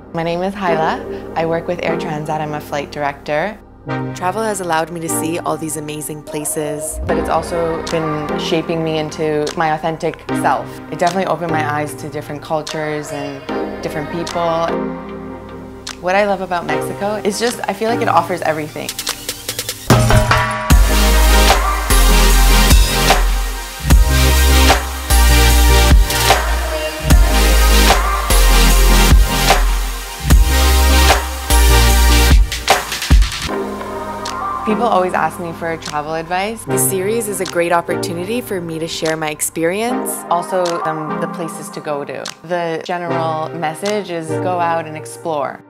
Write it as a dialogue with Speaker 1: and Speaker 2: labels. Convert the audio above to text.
Speaker 1: My name is Hayla. I work with Air Transat. I'm a flight director. Travel has allowed me to see all these amazing places, but it's also been shaping me into my authentic self. It definitely opened my eyes to different cultures and different people. What I love about Mexico is just, I feel like it offers everything. People always ask me for travel advice. This series is a great opportunity for me to share my experience. Also, the places to go to. The general message is go out and explore.